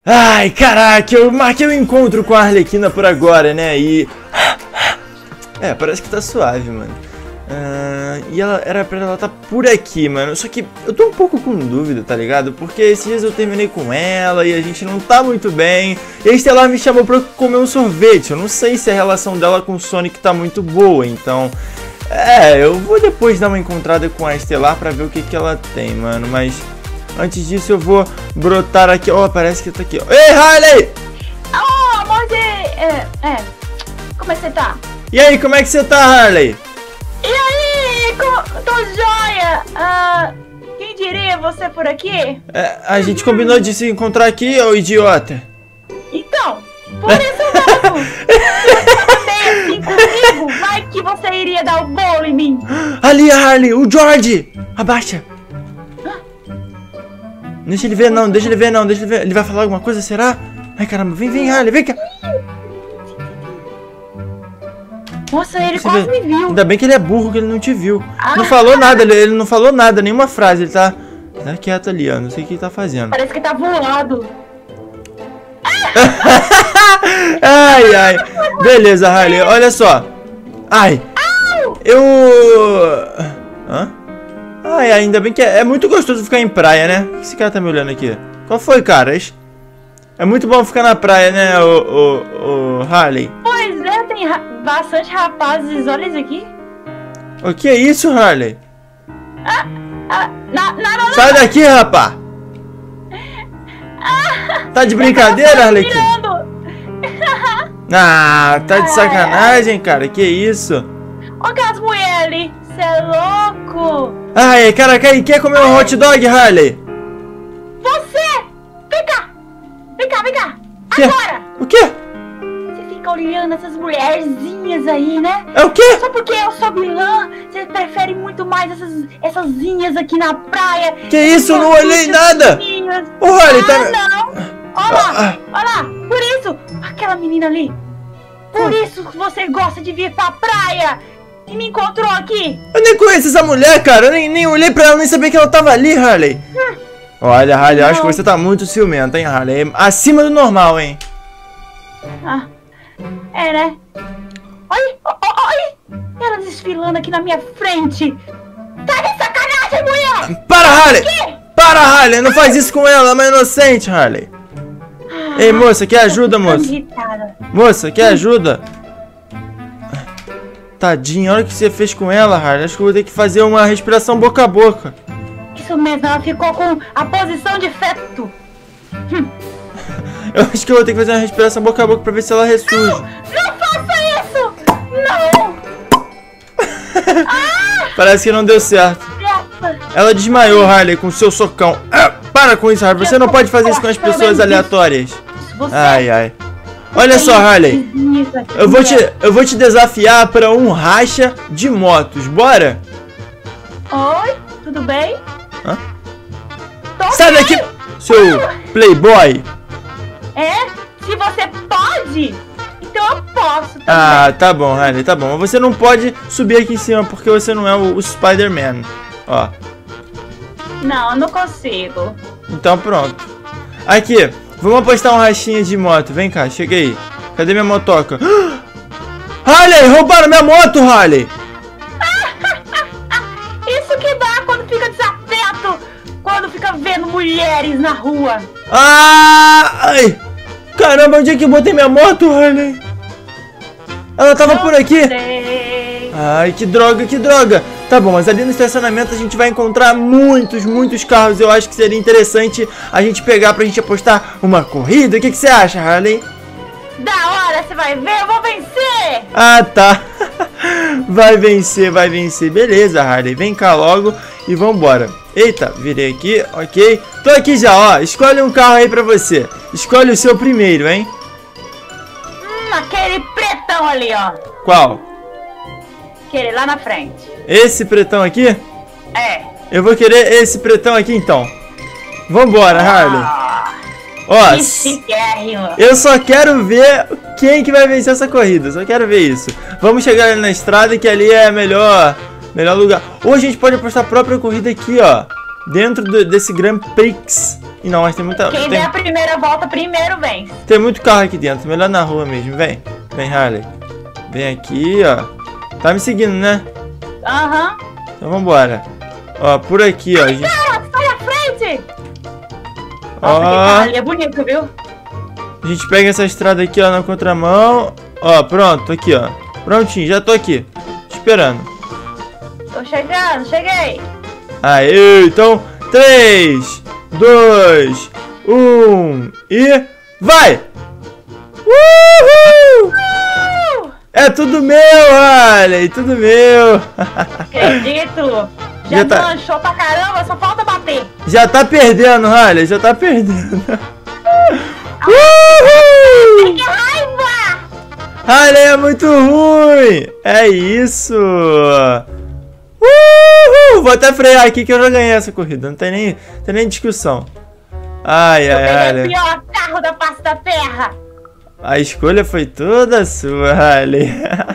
Ai, caraca, eu marquei um encontro com a Arlequina por agora, né? E... parece que tá suave, mano. E ela era pra ela tá por aqui, mano. Só que eu tô um pouco com dúvida, tá ligado? Porque esses dias eu terminei com ela e a gente não tá muito bem. E a Estelar me chamou pra comer um sorvete. Eu não sei se a relação dela com o Sonic tá muito boa, então... eu vou depois dar uma encontrada com a Estelar pra ver o que ela tem, mano. Mas antes disso eu vou brotar aqui. Ó, parece que tá aqui, ó. Ei, Harley! Oh, amor de... Como é que você tá? E aí, como é que você tá, Harley? E aí, tô joia! Quem diria você por aqui? A gente combinou de se encontrar aqui, ô idiota. Então, por isso mesmo! Se você tem assim comigo, vai que você iria dar o bolo em mim! Ali, Harley, o George! Abaixa! Deixa ele ver não, deixa ele ver não, deixa ele ver. Ele vai falar alguma coisa, será? Ai, caramba, vem, Harley, vem cá! Nossa, ele quase me viu. Ainda bem que ele é burro, que ele não te viu. Não falou nada, ele não falou nada, nenhuma frase. Ele tá quieto ali, ó. Não sei o que ele tá fazendo. Parece que tá voando. Ai. Beleza, Harley, olha só. Ai. Ai, ainda bem que é muito gostoso ficar em praia, né? O que esse cara tá me olhando aqui? Qual foi, cara? É muito bom ficar na praia, né, o Harley? Pois é, tem bastante rapazes, olha isso aqui. O que é isso, Harley? Não. Sai daqui, rapá! Tá de brincadeira, Arlequina? Tá de sacanagem, cara, que isso? Olha aquelas mulheres ali, cê é louco! Ai, cara, quer comer um hot dog, Harley? Você! Vem cá! Que? Agora! O quê? Você fica olhando essas mulherzinhas aí, né? É o quê? Só porque eu sou vilã, você prefere muito mais essas zinhas aqui na praia. Que isso? Eu não olhei nada! Ô, Harley, tá... não! Olha lá! Por isso! Aquela menina ali! Por isso que você gosta de vir pra praia! E me encontrou aqui! Eu nem conheço essa mulher, cara! Eu nem olhei pra ela, nem sabia que ela tava ali, Harley! Olha, Harley, eu acho que você tá muito ciumenta, hein, Harley? Acima do normal, hein? Né? Olha! Ela desfilando aqui na minha frente! Tá de sacanagem, mulher! Para, Harley! Para, Harley! Não faz isso com ela, ela é uma inocente, Harley! Ei, moça, quer ajuda, moça? Moça, quer ajuda? Tadinha, olha o que você fez com ela, Harley. Acho que eu vou ter que fazer uma respiração boca a boca. Isso mesmo, ela ficou com a posição de feto. Eu acho que eu vou ter que fazer uma respiração boca a boca pra ver se ela ressurge. Não faça isso! Não! Parece que não deu certo. Ela desmaiou, Harley, com o seu socão. Para com isso, Harley. Você não pode fazer isso com as pessoas aleatórias. Ai. Olha só, Harley. Eu vou te desafiar para um racha de motos. Bora? Oi, tudo bem? Sai daqui, seu playboy. Se você pode, então eu posso também. Tá bom, Harley, tá bom. Mas você não pode subir aqui em cima porque você não é o Spider-Man. Ó. Não, eu não consigo. Então pronto. Aqui, vamos apostar um rachinha de moto. Vem cá, chega aí. Cadê minha motoca? Harley, roubaram minha moto, Harley. Isso que dá quando fica desatento. Quando fica vendo mulheres na rua. Ai! Caramba, onde é que eu botei minha moto, Harley? Ela tava por aqui. Ai, que droga. Tá bom, mas ali no estacionamento a gente vai encontrar muitos carros. Eu acho que seria interessante a gente pegar pra gente apostar uma corrida. O que você acha, Harley? Da hora, você vai ver, eu vou vencer! Tá. Vai vencer. Beleza, Harley, vem cá logo e vambora. Eita, virei aqui, ok. Tô aqui já, ó. Escolhe um carro aí pra você. Escolhe o seu primeiro, hein? Aquele pretão ali, ó. Qual? Aquele lá na frente. Esse pretão aqui? Eu vou querer esse pretão aqui, então. Vambora, Harley. Ó, eu só quero ver quem que vai vencer essa corrida. Só quero ver isso. Vamos chegar ali na estrada, que ali é melhor lugar. Ou a gente pode apostar a própria corrida aqui, ó. Dentro desse Grand Prix. E não, mas tem muita... Quem der a primeira volta primeiro vence. Tem muito carro aqui dentro, melhor na rua mesmo. Vem, vem, Harley. Vem aqui, ó. Tá me seguindo, né? Aham. Então vambora. Ó, por aqui, ó. Gente... Cara, sai à frente! Ó, Nossa, que carro ali é bonito, viu? a gente pega essa estrada aqui, ó, na contramão. Ó, pronto, aqui, ó. Prontinho, já tô aqui. Esperando. Tô chegando, cheguei. Aê, então 3, 2, 1 e vai! Uhul! É tudo meu, Harley, tudo meu. Acredito. Já Já tá- manchou pra caramba, só falta bater. Já tá perdendo, Harley, já tá perdendo. Uhul! Que raiva! Harley é muito ruim. É isso. Uhul! Vou até frear aqui que eu já ganhei essa corrida, não tem nem discussão. Ai, Eu ai, peguei o Harley. pior carro da face da terra. A escolha foi toda sua, Harley.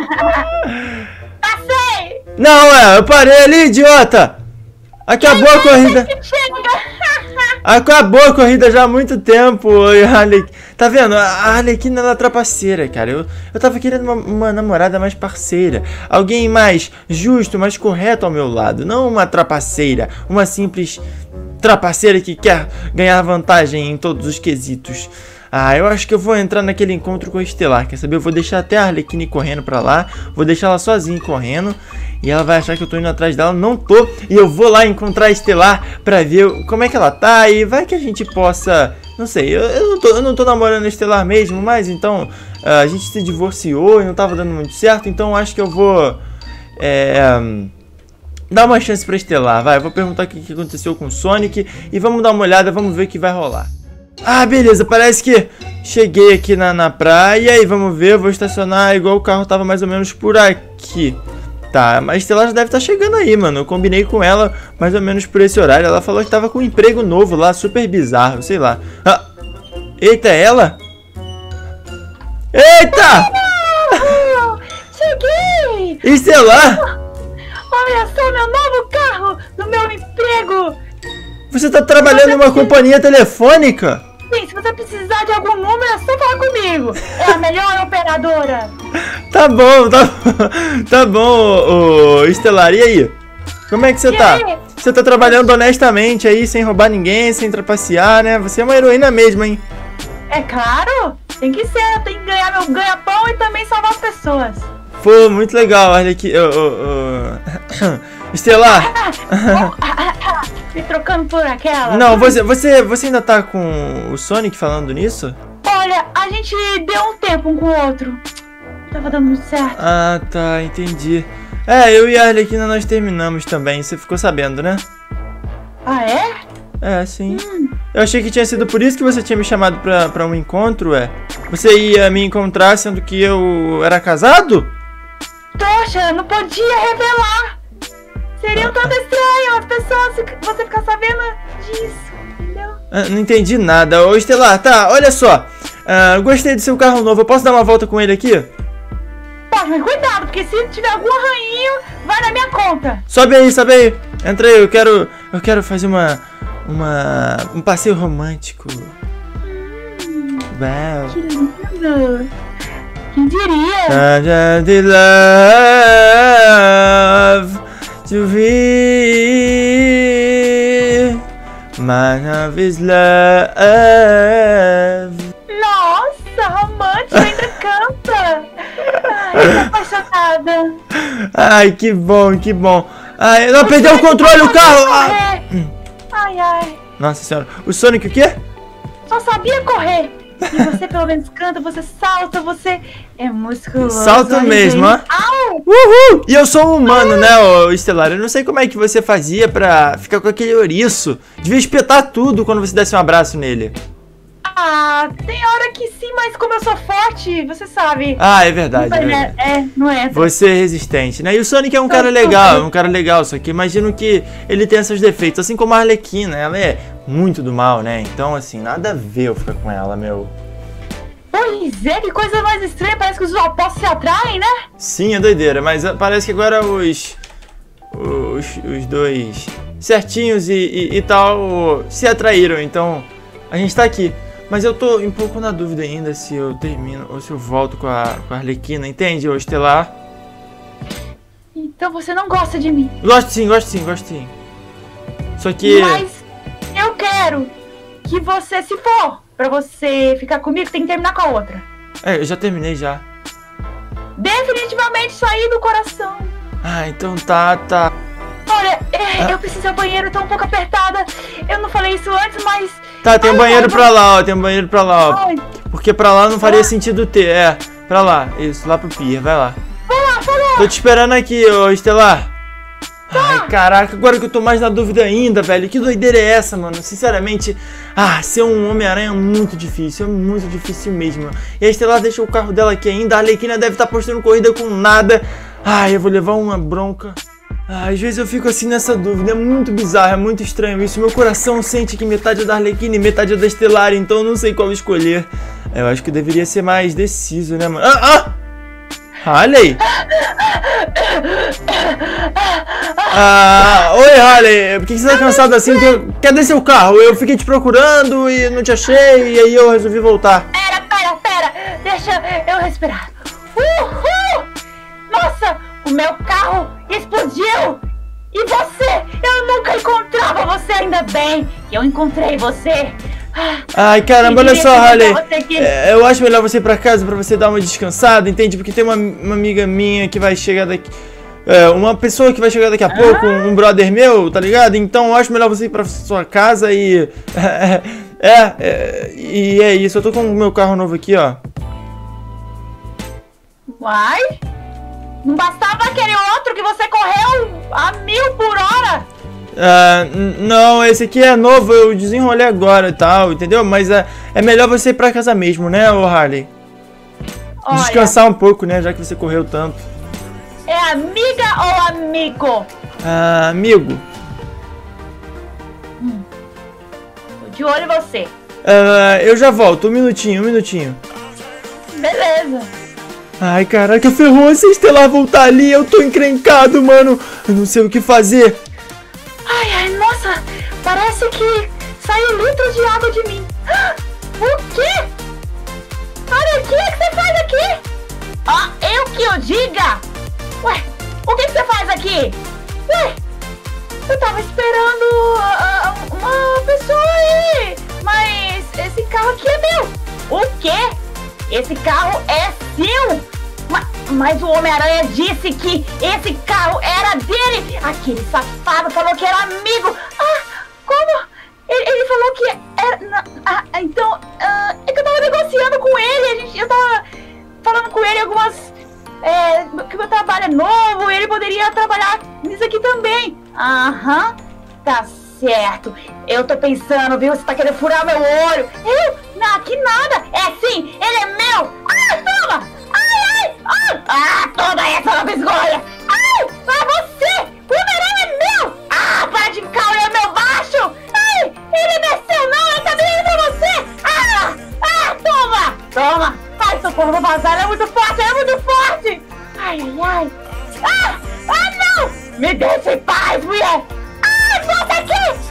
Passei! Não, eu parei ali, idiota! Acabou a corrida. Chega! Acabou a corrida já há muito tempo, Harley. Tá vendo? A Arlequina, ela é trapaceira, cara. Eu tava querendo uma namorada mais parceira. Alguém mais justo, mais correto ao meu lado. Não uma trapaceira. Uma simples trapaceira que quer ganhar vantagem em todos os quesitos. Ah, eu acho que eu vou entrar naquele encontro com a Estelar. Quer saber? Eu vou deixar até a Arlequina ir correndo pra lá. Vou deixar ela sozinha correndo. E ela vai achar que eu tô indo atrás dela. Não tô. E eu vou lá encontrar a Estelar pra ver como é que ela tá. E vai que a gente possa... Não sei, eu não tô namorando a Estelar mesmo. Mas então a gente se divorciou e não tava dando muito certo. Então eu acho que eu vou... dar uma chance pra Estelar. Vai, eu vou perguntar o que aconteceu com o Sonic. E vamos dar uma olhada, vamos ver o que vai rolar. Ah, beleza, parece que cheguei aqui na praia e vamos ver, eu vou estacionar igual o carro tava mais ou menos por aqui. Tá, mas a Estelar já deve estar chegando aí, mano. Eu combinei com ela mais ou menos por esse horário. Ela falou que tava com um emprego novo lá, super bizarro, sei lá. Ah, eita, é ela? Eita! Cheguei! Estelar! Olha só meu novo carro no meu emprego! Você tá trabalhando em uma companhia telefônica? Sim, se você precisar de algum número, é só falar comigo. É a melhor operadora. Tá bom, tá bom, Estelar. E aí? Como é que você tá? aí? Você tá trabalhando honestamente aí, sem roubar ninguém, sem trapacear, né? Você é uma heroína mesmo, hein? É claro, tem que ser. Tem que ganhar meu ganha-pão e também salvar as pessoas. Pô, muito legal, olha aqui. Estelar! Me trocando por aquela. Não, você ainda tá com o Sonic falando nisso? Olha, a gente deu um tempo um com o outro. Tava dando muito certo. Ah, tá, entendi. É, eu e a Arlequina nós terminamos também, você ficou sabendo, né? Ah, é? É, sim. Eu achei que tinha sido por isso que você tinha me chamado pra um encontro, Você ia me encontrar sendo que eu era casado? Poxa, não podia revelar. Seria um tanto estranho as pessoas, você ficar sabendo disso, entendeu? Não entendi nada. Ô, Estelar, tá, olha só. Gostei do seu carro novo, eu posso dar uma volta com ele aqui? Pode, mas cuidado, porque se tiver algum arranhinho, vai na minha conta. Sobe aí. Entra aí, eu quero fazer um passeio romântico. Uau. Que lindo. Quem diria? The love to be. My love is love. Nossa, romântico, ainda canta. Ai, tô apaixonada. Ai, que bom. Ai, não, perdeu o controle, o carro. Ai. Nossa senhora. O Sonic o quê? Só sabia correr. E você pelo menos canta, você salta, você é musculoso. Salta mesmo, ó. Au! Uhul! E eu sou um humano, né, ô Estelar? Eu não sei como é que você fazia pra ficar com aquele ouriço. Devia espetar tudo quando você desse um abraço nele. Ah, tem hora que sim, mas como eu sou forte, você sabe. Ah, é verdade. É verdade. Não é. Você é resistente, né? E o Sonic é um cara legal, só que imagino que ele tem seus defeitos, assim como a Arlequina, ela é muito do mal, né? Então, assim, nada a ver eu ficar com ela, meu. Pois é, que coisa mais estranha, parece que os opostos se atraem, né? Sim, é doideira, mas parece que agora os dois certinhos e tal se atraíram, então a gente tá aqui. Mas eu tô um pouco na dúvida ainda se eu termino ou se eu volto com a Arlequina, entende, ô Estelar? Então você não gosta de mim. Gosto sim, gosto sim, gosto sim. Só que... Mas eu quero que você, se for pra você ficar comigo, tem que terminar com a outra. eu já terminei já. Definitivamente sair do coração. Ah, então tá. Olha, eu preciso ir ao banheiro, tô um pouco apertada. Eu não falei isso antes, mas... Tá, tem um banheiro pra lá, ó, tem um banheiro pra lá, ó. Ai. Porque pra lá não faria sentido ter, pra lá, isso, lá pro pier, vai lá. Vai lá. Tô te esperando aqui, ô Estelar. Ai, caraca, agora que eu tô mais na dúvida ainda, velho. Que doideira é essa, mano? Sinceramente, ser um Homem-Aranha é muito difícil mesmo. E a Estelar deixou o carro dela aqui ainda. A Arlequina deve estar postando corrida com nada. Ai, eu vou levar uma bronca. Às vezes eu fico assim nessa dúvida, é muito bizarro, é muito estranho isso. Meu coração sente que metade é da Arlequina e metade é da Estelar, então eu não sei qual escolher. Eu acho que eu deveria ser mais deciso, né, mano? Harley! Oi, Harley, por que você tá cansado assim? Cadê seu carro? Eu fiquei te procurando e não te achei, e aí eu resolvi voltar. Pera, deixa eu respirar. Nossa, o meu carro explodiu! E você? Eu nunca encontrava você, ainda bem que eu encontrei você. Ai, caramba, olha só, Harley. Eu acho melhor você ir pra casa pra você dar uma descansada, entende? Porque tem uma amiga minha que vai chegar daqui. Uma pessoa que vai chegar daqui a pouco, um brother meu, tá ligado? Então eu acho melhor você ir pra sua casa e... E é isso, eu tô com o meu carro novo aqui, ó. Uai? Não bastava aquele outro que você correu a 1000 por hora? Não, esse aqui é novo, eu desenrolei agora e tal, entendeu? Mas é melhor você ir pra casa mesmo, né, ô Harley? Olha, descansar um pouco, né, já que você correu tanto. É amiga ou amigo? Amigo. Tô de olho em você. Eu já volto, um minutinho. Beleza. Ai, caraca, ferrou, se a Estelar voltar ali, eu tô encrencado, mano. Eu não sei o que fazer. Ai, nossa, parece que saiu litros de água de mim. O quê? Olha, o que você faz aqui? Eu que eu diga? Ué, o que você faz aqui? Ué, eu tava esperando uma pessoa aí, mas esse carro aqui é meu. O quê? Esse carro é seu? Mas o Homem-Aranha disse que esse carro era dele. Aquele safado falou que era amigo. Como? Ele falou que era... então... é que eu tava negociando com ele. Eu tava falando com ele algumas... que o meu trabalho é novo. Ele poderia trabalhar nisso aqui também. Tá certo. Eu tô pensando, viu? Você tá querendo furar meu olho. Não, que nada. É sim, ele é meu. Toma! Toda essa na biscolha! Você! O Homem-Aranha é meu! Para de ficar olhando meu baixo! Ele não é seu não! Eu também amo você! Toma! Faz socorro, vou vazar! Ele é muito forte! Não! Me deixa em paz, mulher! Volta aqui!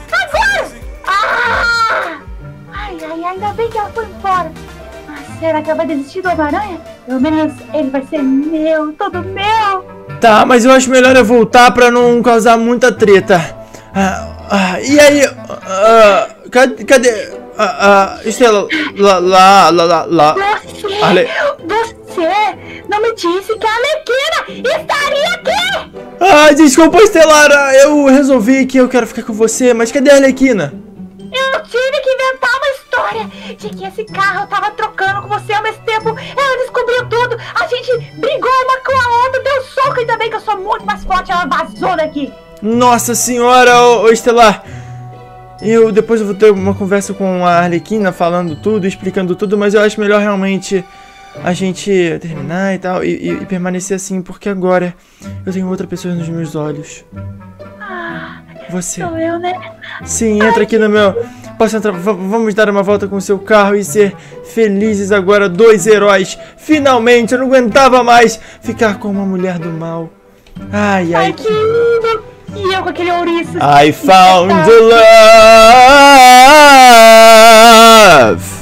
Agora! Ainda bem que ela foi embora! Será que ela vai desistir do Homem-Aranha? Pelo menos ele vai ser meu, todo meu. Tá, mas eu acho melhor eu voltar pra não causar muita treta. E aí? Cadê? Estela, lá. Você não me disse que a Arlequina estaria aqui. Desculpa, Estelar. Eu resolvi que eu quero ficar com você, mas cadê a Arlequina? Eu tive que inventar uma história de que esse carro eu tava trocando com você ao mesmo tempo. Ela descobriu tudo. A gente brigou uma com a outra, deu soco. Ainda bem que eu sou muito mais forte. Ela vazou daqui. Nossa senhora, ô Estelar. Depois eu vou ter uma conversa com a Arlequina, falando tudo, explicando tudo. Mas eu acho melhor realmente a gente terminar e tal. E permanecer assim, porque agora eu tenho outra pessoa nos meus olhos. Você. Sou eu, né? Sim, entra aqui no meu... Posso entrar? Vamos dar uma volta com o seu carro e ser felizes agora, 2 heróis. Finalmente, eu não aguentava mais ficar com uma mulher do mal. Ai, que lindo! E eu com aquele ouriço. I found the love.